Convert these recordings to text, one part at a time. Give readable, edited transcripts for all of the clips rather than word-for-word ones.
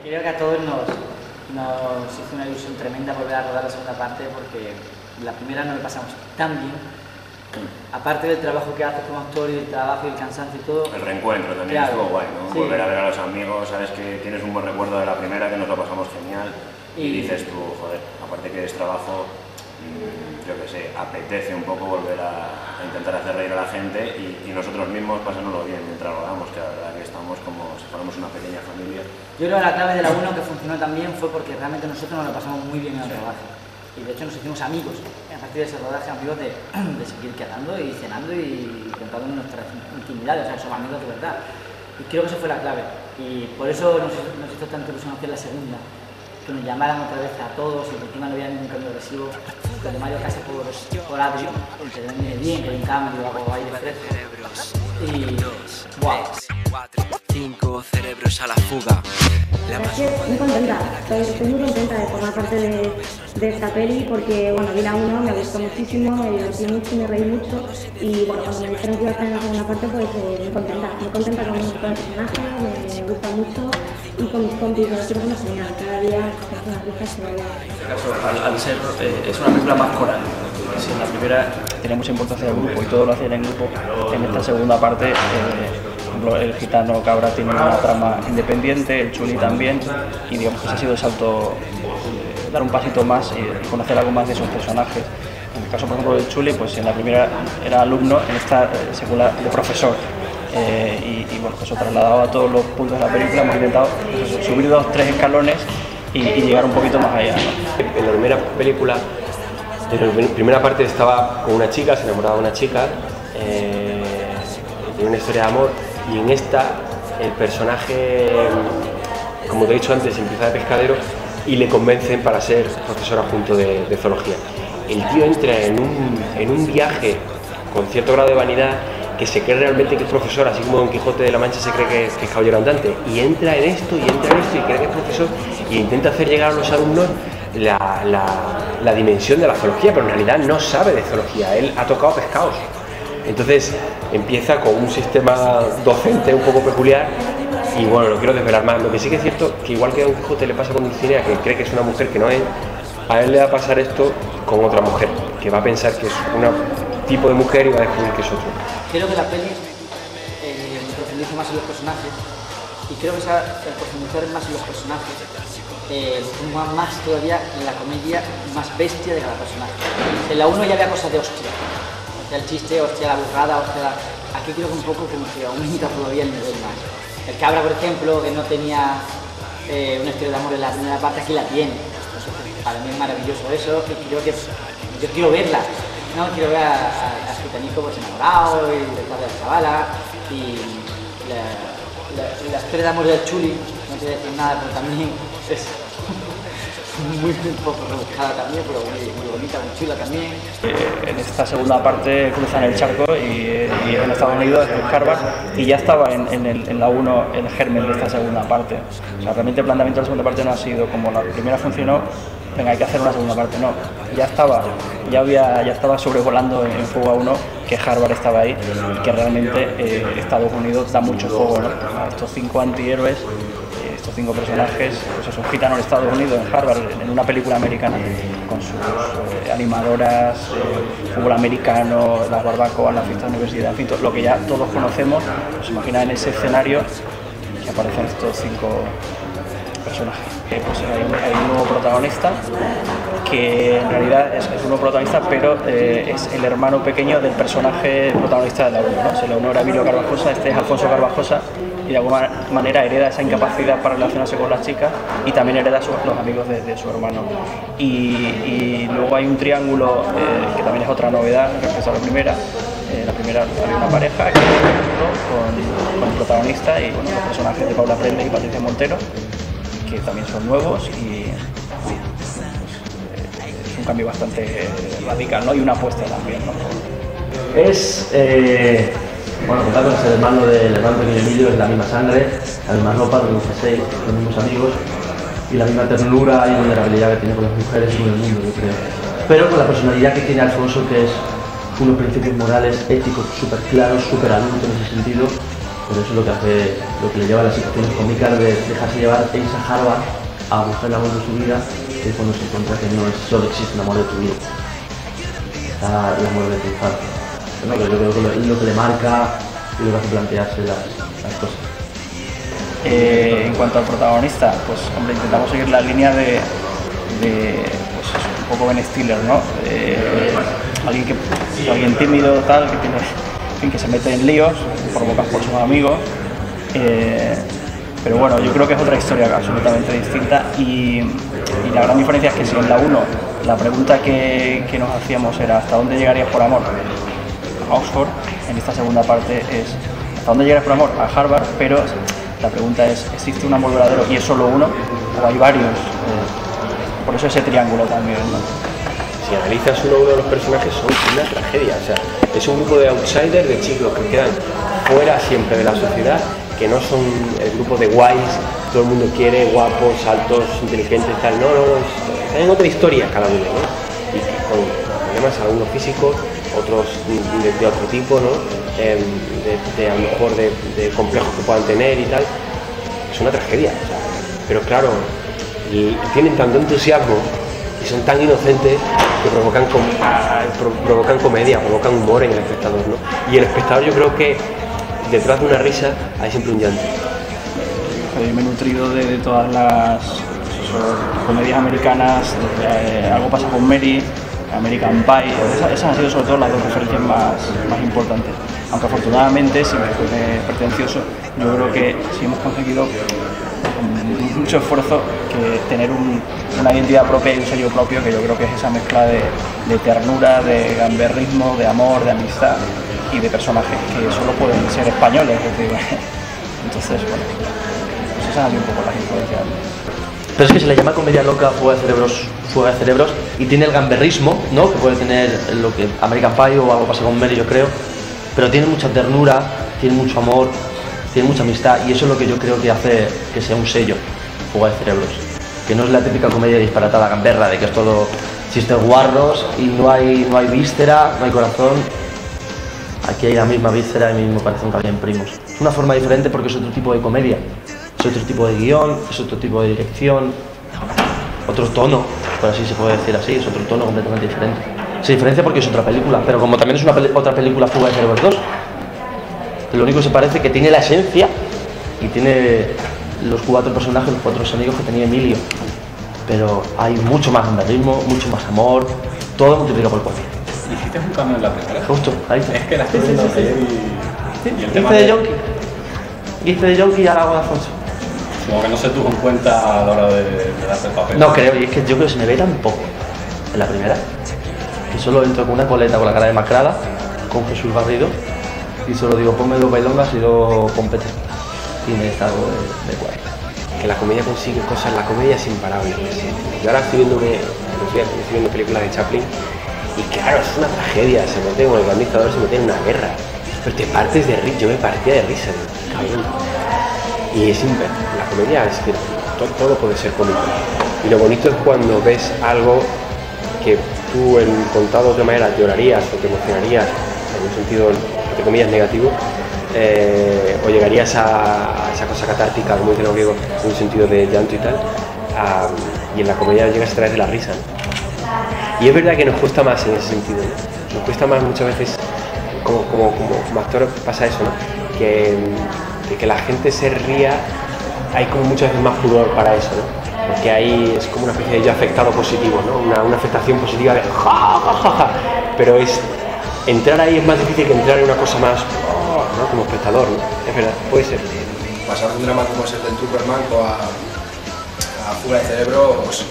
Creo que a todos nos hizo una ilusión tremenda volver a rodar la segunda parte, porque la primera no lo pasamos tan bien. Aparte del trabajo que haces como actor y el trabajo y el cansancio y todo. El reencuentro también estuvo guay, ¿no? Sí. Volver a ver a los amigos, sabes que tienes un buen recuerdo de la primera, que nos lo pasamos genial. Y dices tú, joder, aparte que es trabajo, yo qué sé, apetece un poco volver a intentar hacer reír a la gente y nosotros mismos pasárnoslo bien mientras rodamos, que la verdad que estamos como si fuéramos una pequeña familia. Yo creo que la clave de la 1 que funcionó también fue porque realmente nosotros nos lo pasamos muy bien en el rodaje. Y de hecho nos hicimos amigos, a partir de ese rodaje, amigos de seguir quedando y cenando y contando nuestras intimidades, o sea, somos amigos de verdad. Y creo que esa fue la clave. Y por eso nos hizo tanta ilusión hacer la segunda, que nos llamaran otra vez a todos y que encima no había ningún cambio agresivo, con Mario Casa por Adri, que viene bien, que hay un cambio, hago aire fresco. Y wow. 5 cerebros a la fuga. Muy contenta, estoy muy contenta de formar parte de esta peli porque, bueno, vi la 1, me gustó muchísimo, me divertí mucho, me reí mucho y, bueno, cuando me dijeron que iba a estar en la segunda parte, pues muy contenta con el personaje, me gusta mucho y con mis compis, me lo quiero como genial, cada día es una risa que vaya. En este caso, al ser, es una película más coral, si en la primera tenía mucha importancia del grupo y todo lo hacían en grupo, en esta segunda parte el Gitano Cabra tiene una trama independiente, el Chuli también, y digamos que ese ha sido el salto, dar un pasito más y conocer algo más de esos personajes. En el caso, por ejemplo, del Chuli, pues en la primera era alumno, en esta segunda de profesor. Y bueno, eso trasladado a todos los puntos de la película, hemos intentado pues, subir 2 o 3 escalones y llegar un poquito más allá, ¿no? En la primera película, en la primera parte estaba con una chica, se enamoraba de una chica, tenía una historia de amor. Y en esta, el personaje, como te he dicho antes, empieza de pescadero y le convencen para ser profesor adjunto de zoología. El tío entra en un viaje con cierto grado de vanidad, que se cree realmente que es profesor, así como Don Quijote de la Mancha se cree que es caballero andante. Y entra en esto, y cree que es profesor, y intenta hacer llegar a los alumnos la dimensión de la zoología, pero en realidad no sabe de zoología, él ha tocado pescados. Entonces empieza con un sistema docente un poco peculiar y bueno, no quiero desvelar más. Lo que sí que es cierto, que igual que a Don Quijote le pasa con Dulcinea, que cree que es una mujer que no es, a él le va a pasar esto con otra mujer, que va a pensar que es un tipo de mujer y va a descubrir que es otro. Creo que la peli profundiza más en los personajes y creo que el profundizar más en los personajes ponga más todavía en la comedia más bestia de cada personaje. En la 1 ya había cosas de hostia. El chiste, hostia, la burrada, hostia. Aquí creo que un poco como que aumenta todavía el nivel más. El Cabra, por ejemplo, que no tenía una historia de amor en la primera parte, aquí la tiene. Entonces, para mí es maravilloso eso y creo que yo quiero verla. No, quiero ver a Gitanico pues enamorado y detrás de la chavala y la historia de amor del Chuli, no quiero decir nada, pero también es muy poco rebuscada también, pero muy bonita, muy chula también. En esta segunda parte cruzan el charco y en Estados Unidos, en Harvard, y ya estaba en la 1 el germen de esta segunda parte. O sea, realmente el planteamiento de la segunda parte no ha sido como la primera funcionó, venga, hay que hacer una segunda parte, no. Ya estaba sobrevolando en Fuga 1 que Harvard estaba ahí y que realmente Estados Unidos da mucho juego, ¿no? A estos 5 antihéroes, estos 5 personajes, pues eso, un gitano en Estados Unidos, en Harvard, en una película americana, con sus animadoras, fútbol americano, las barbacoas, la fiesta de universidad, en fin, lo que ya todos conocemos. Pues imagina en ese escenario que aparecen estos 5 personajes. Pues hay un nuevo protagonista que en realidad es un nuevo protagonista, pero es el hermano pequeño del personaje protagonista de la 1, ¿no? Se le honora a Emilio Garbajosa, este es Alfonso Garbajosa, y de alguna manera hereda esa incapacidad para relacionarse con las chicas y también hereda los amigos de su hermano. Y luego hay un triángulo que también es otra novedad respecto a la primera. La primera había una pareja que con el protagonista y bueno, los personajes de Paula Prende y Patricia Montero, que también son nuevos y es un cambio bastante radical, ¿no? Y una apuesta también, ¿no? Bueno, contar con el hermano del hermano pequeño Emilio, es la misma sangre, la misma ropa, los mismos jersey, los mismos amigos y la misma ternura y vulnerabilidad que tiene con las mujeres y con el mundo, yo creo. Pero con la personalidad que tiene Alfonso, que es unos principios morales, éticos súper claros, súper adultos en ese sentido, pero eso es lo que hace, lo que le lleva a las situaciones cómicas de dejarse llevar e irse a Harvard a buscar el amor de su vida, que es cuando se encuentra que no solo existe un amor de tu vida, está el amor de tu infancia. Bueno, que yo creo que es lo que le marca y lo que hace plantearse las cosas. En cuanto al protagonista, pues hombre, intentamos seguir la línea de pues eso, un poco Ben Stiller, ¿no? Alguien tímido, tal, que tiene, en fin, que se mete en líos, provocados por sus amigos. Pero bueno, yo creo que es otra historia absolutamente distinta y la gran diferencia es que si en la 1 la pregunta que nos hacíamos era ¿hasta dónde llegarías por amor? A Oxford, en esta segunda parte es ¿hasta dónde llegarías por amor? A Harvard, pero la pregunta es ¿existe un amor verdadero y es solo uno o hay varios? Por eso ese triángulo también, ¿no? Si analizas uno de los personajes son una tragedia, o sea, es un grupo de outsiders, de chicos que quedan fuera siempre de la sociedad, que no son el grupo de guays, todo el mundo quiere, guapos, altos, inteligentes, tal, no, están en otra historia cada uno, ¿no? Y con problemas, algunos físicos, otros de otro tipo, ¿no? A lo mejor de complejos que puedan tener y tal, es una tragedia, o sea, pero claro, tienen tanto entusiasmo y son tan inocentes que provocan comedia, provocan humor en el espectador, ¿no? Y el espectador yo creo que detrás de una risa hay siempre un llanto. Me he nutrido de todas las comedias americanas, Algo pasa con Mary, American Pie, esas han sido sobre todo las dos referencias más importantes. Aunque afortunadamente, si me suene pretencioso, yo creo que sí hemos conseguido con mucho esfuerzo que tener una identidad propia y un sello propio, que yo creo que es esa mezcla de ternura, de gamberrismo, de amor, de amistad y de personajes que solo pueden ser españoles, es decir, entonces, bueno, pues esas han sido un poco las influencias. Pero es que se le llama comedia loca, fuga de cerebros, y tiene el gamberrismo, ¿no? Que puede tener lo que American Pie o Algo pasa con Mary, yo creo, pero tiene mucha ternura, tiene mucho amor, tiene mucha amistad, y eso es lo que yo creo que hace que sea un sello, Fuga de cerebros, que no es la típica comedia disparatada gamberra, de que es todo chistes guarros y no hay víscera, no hay corazón. Aquí hay la misma víscera y el mismo corazón que había en Primos. Es una forma diferente porque es otro tipo de comedia, es otro tipo de guión, es otro tipo de dirección, otro tono, por así se puede decir así, es otro tono completamente diferente. Se diferencia porque es otra película, pero como también es otra película, Fuga de cerebros 2, lo único que se parece es que tiene la esencia y tiene los 4 personajes, los 4 amigos que tenía Emilio, pero hay mucho más gamberrismo, mucho más amor, todo multiplicado por 4. ¿Hiciste un cambio en la primera? Justo, ahí está. Es que la estoy viendo ayer y el tema de Yonki. Hice de Yonki y ahora hago de Alfonso. Como que no se tuvo en cuenta a la hora de darte el papel. No creo, y es que yo creo que se me ve tan poco en la primera, que solo entro con una coleta con la cara demacrada, con Jesús Garrido, y solo digo ponme 2 bailongas y 2 pompetes, y me salgo de cuadro. Que la comedia consigue cosas, la comedia es imparable. Yo ahora estoy viendo películas de Chaplin y claro, es una tragedia, se mete con el gran dictador, se mete en una guerra, pero te partes de risa, yo me partía de risa, cabrón. Y es la comedia es que todo puede ser cómico. Y lo bonito es cuando ves algo que tú contado de otra manera llorarías o te emocionarías en un sentido, entre comillas, negativo, o llegarías a esa cosa catártica, como dicen los griegos, en un sentido de llanto y tal, y en la comedia llegas a través de la risa, ¿no? Y es verdad que nos cuesta más en ese sentido, ¿no? Nos cuesta más muchas veces, como actor pasa eso, ¿no? Que la gente se ría, hay como muchas veces más pudor para eso, ¿no? Porque ahí es como una especie de yo afectado positivo, ¿no? Una afectación positiva de ja, ja, ja, ja. Pero entrar ahí es más difícil que entrar en una cosa más, ¿no? Como espectador, ¿no? Es verdad, puede ser. Pasar de un drama como es el del Superman a Fuga de cerebros,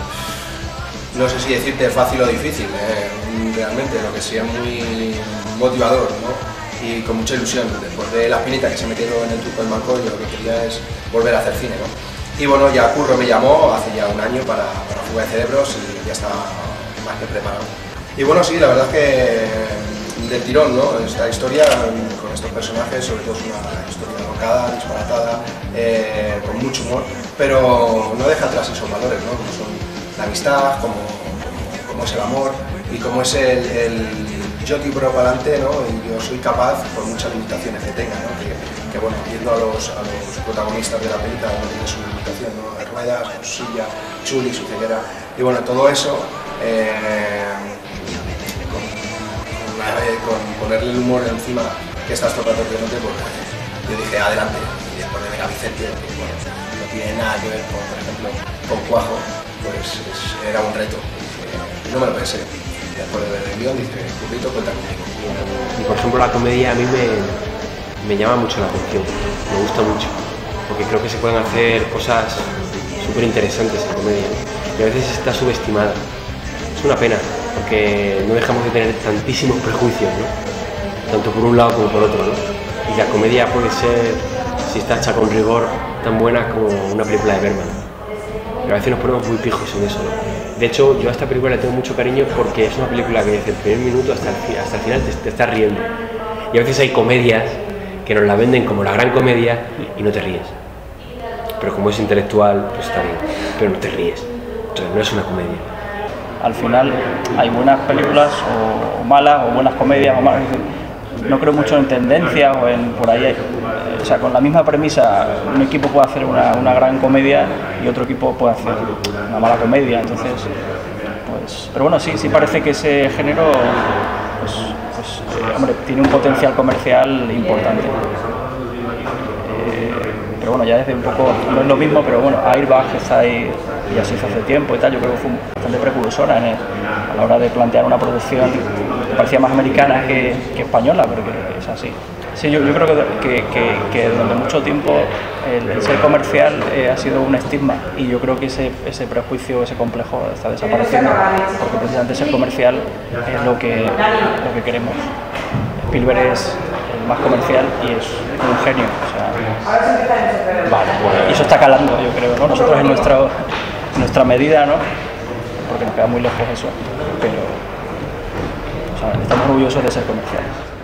no sé si decirte fácil o difícil, realmente, lo que sea muy motivador, ¿no? Y con mucha ilusión. Después de la espinita que se metieron en el Superman, yo lo que quería es volver a hacer cine, ¿no? Y bueno, ya Curro me llamó hace ya un año para Fuga de cerebros y ya estaba más que preparado. Y bueno, sí, la verdad es que del tirón, ¿no? Esta historia con estos personajes, sobre todo es una historia alocada, disparatada, con mucho humor, pero no deja atrás esos valores, ¿no? Como son la amistad, como es el amor y como es el yo tiro para adelante, ¿no? Y yo soy capaz, por muchas limitaciones que tenga, ¿no? que bueno, viendo a los protagonistas de la película, uno tiene su limitación, ¿no? Ruedas, su silla, Chuli, su ceguera, y bueno, todo eso, con ponerle el humor encima que estás tocando el pues yo dije adelante, y después de ver a Vicente, que bueno, no tiene nada que ver con, por ejemplo, con Cuajo, pues era un reto, y no me lo pensé. Después de ver el guión dije, Currito, cuenta conmigo. Y por ejemplo la comedia a mí me llama mucho la atención, me gusta mucho, porque creo que se pueden hacer cosas súper interesantes en comedia y a veces está subestimada. Es una pena, porque no dejamos de tener tantísimos prejuicios, ¿no? Tanto por un lado como por otro, ¿no? Y la comedia puede ser, si está hecha con rigor, tan buena como una película de Bergman. Pero a veces nos ponemos muy pijos en eso, ¿no? De hecho, yo a esta película le tengo mucho cariño porque es una película que desde el primer minuto hasta el final te estás riendo. Y a veces hay comedias que nos la venden como la gran comedia y no te ríes. Pero como es intelectual, pues está bien, pero no te ríes. Entonces no es una comedia. Al final hay buenas películas o malas, o buenas comedias o malas. No creo mucho en tendencias o en por ahí. O sea, con la misma premisa, un equipo puede hacer una gran comedia y otro equipo puede hacer una mala comedia. Entonces, pues, pero bueno, sí parece que ese género, hombre, tiene un potencial comercial importante. Pero bueno, ya desde un poco, no es lo mismo, pero bueno, Airbag está ahí, ya se hizo hace tiempo y tal, yo creo que fue bastante precursora a la hora de plantear una producción que parecía más americana que española, pero que es así. Sí, yo creo que durante mucho tiempo el ser comercial ha sido un estigma y yo creo que ese prejuicio, ese complejo está desapareciendo, porque precisamente ser comercial es lo que queremos. Spielberg es el más comercial y es un genio, o sea, vale, y eso está calando, yo creo, ¿no? Nosotros en nuestra medida, ¿no? Porque nos queda muy lejos eso, pero o sea, estamos orgullosos de ser comerciales.